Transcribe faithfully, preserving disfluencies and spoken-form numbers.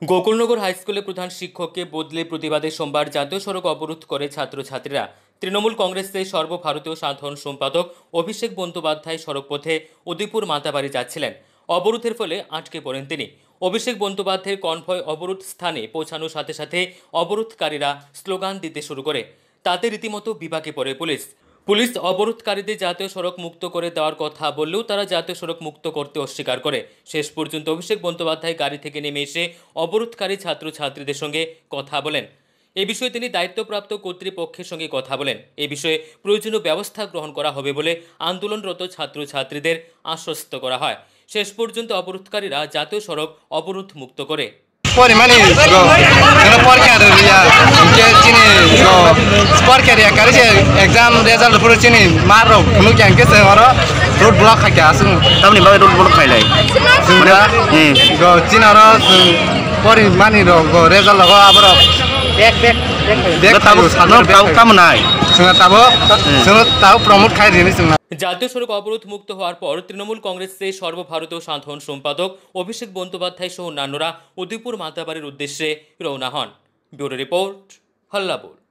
গোকুলনগর হাইস্কুলে প্রধান শিক্ষককে বদলে প্রতিবাদে সোমবার জাতীয় সড়ক অবরোধ করে ছাত্রছাত্রীরা। তৃণমূল কংগ্রেসের সর্বভারতীয় সাধারণ সম্পাদক অভিষেক বন্দ্যোপাধ্যায় সড়কপথে উদয়পুর মাতাবাড়ি যাচ্ছিলেন। অবরোধের ফলে আটকে পড়েন তিনি। অভিষেক বন্দ্যোপাধ্যায়ের কনভয় অবরোধ স্থানে পৌঁছানোর সাথে সাথে অবরোধকারীরা স্লোগান দিতে শুরু করে। তাতে রীতিমতো বিপাকে পড়ে পুলিশ। পুলিশ অবরোধকারীদের জাতীয় সড়ক মুক্ত করে দেওয়ার কথা বললেও তারা জাতীয় সড়ক মুক্ত করতে অস্বীকার করে। শেষ পর্যন্ত অভিষেক বন্দ্যোপাধ্যায় গাড়ি থেকে নেমে এসে অবরোধকারী ছাত্রছাত্রীদের সঙ্গে কথা বলেন। এ বিষয়ে তিনি দায়িত্বপ্রাপ্ত কর্তৃপক্ষের সঙ্গে কথা বলেন। এ বিষয়ে প্রয়োজনীয় ব্যবস্থা গ্রহণ করা হবে বলে আন্দোলনরত ছাত্রছাত্রীদের আশ্বস্ত করা হয়। শেষ পর্যন্ত অবরোধকারীরা জাতীয় সড়ক অবরোধ মুক্ত করে। Porimani go kana porkar ya ke chini go porkar ya kare je exam result puro chini maro kunu kyang ke se maro road block kha kya asu tamni ba road block khai lai sunga go chinaro porimani ro go result go abro back back back tabo no tabo kam nai sunga tabo sunga tabo promote khai dini sunga। জাতীয় সড়ক অবরোধ মুক্ত হওয়ার পর তৃণমূল কংগ্রেসের সর্বভারতীয় সাধারণ সম্পাদক অভিষেক বন্দ্যোপাধ্যায় সহ অন্যান্যরা উদয়পুর মাতাবাড়ির উদ্দেশ্যে রওনা হন। Bureau report, হল্লাপুর।